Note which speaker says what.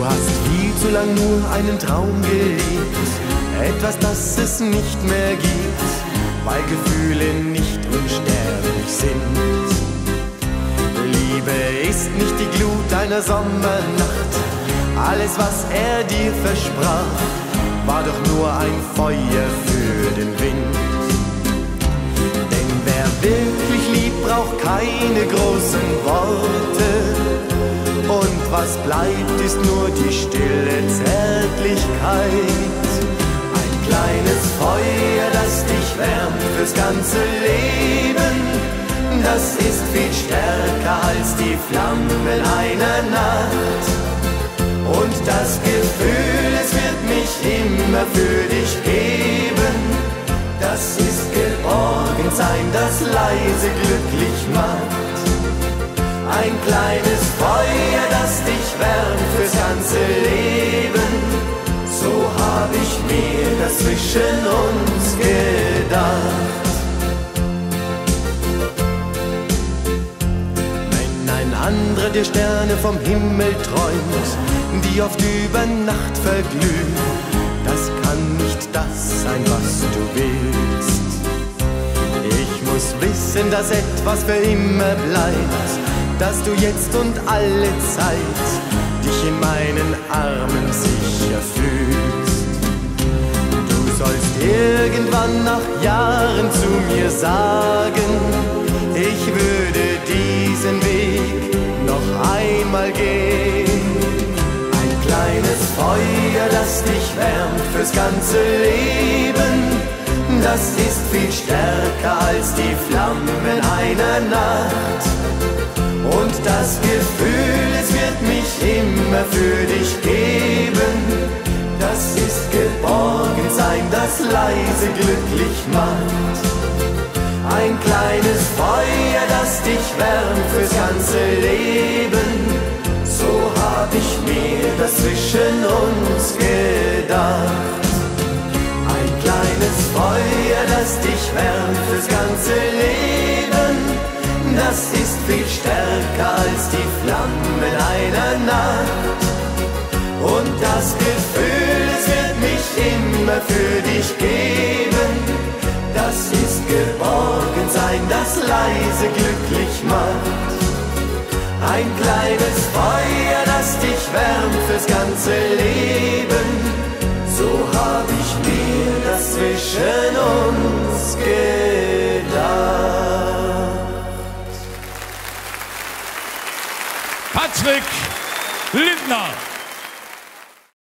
Speaker 1: hast viel zu lang nur einen Traum gelebt, etwas, das es nicht mehr gibt, weil Gefühle nicht unsterblich sind. Liebe ist nicht die Glut einer Sommernacht, alles, was er dir versprach, war doch nur ein Feuer für den Wind. Denn wer wirklich liebt, braucht keine großen Worte, und was bleibt, ist nur die stille Zärtlichkeit. Ein kleines Feuer, das dich wärmt fürs ganze Leben, das ist viel stärker als die Flammen einer Nacht. Und das Gefühl, es wird mich immer für dich geben, das ist Geborgensein, das leise glücklich macht. Ein kleines Feuer, das dich wärmt fürs ganze Leben, so hab ich mir das zwischen uns gedacht. Wenn ein anderer dir Sterne vom Himmel träumt, die oft über Nacht verglühen, das kann nicht das sein, was du willst. Ich muss wissen, dass etwas für immer bleibt, dass du jetzt und alle Zeit dich in meinen Armen sicher fühlst. Du sollst irgendwann nach Jahren zu mir sagen, ich würde diesen Weg noch einmal gehen. Ein kleines Feuer, das dich wärmt fürs ganze Leben, das ist viel stärker als die Flammen einer Nacht. Und das Gefühl, es wird mich immer für dich geben, das ist Geborgensein, das leise glücklich macht. Ein kleines Feuer, das dich wärmt fürs ganze Leben, so hab ich mir das zwischen uns gedacht. Ein kleines Feuer, das dich wärmt fürs ganze Leben, das ist viel stärker als die Flammen einer Nacht. Und das Gefühl, es wird mich immer für dich geben, das ist Geborgensein, das leise glücklich macht. Ein kleines Feuer, das dich wärmt fürs ganze Leben, so hab ich mir das zwischen uns gedacht.
Speaker 2: Patrick Lindner.